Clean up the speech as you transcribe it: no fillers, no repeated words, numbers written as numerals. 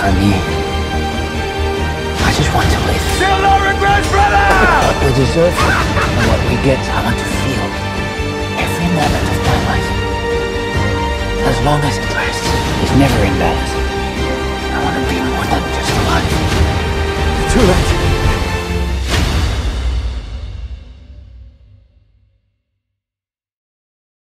for me, I just want to live. Feel no regrets, brother! What we deserve and what we get, I want to feel every moment of my life. As long as it lasts, it's never in balance. I want to be more than just alive. Too late.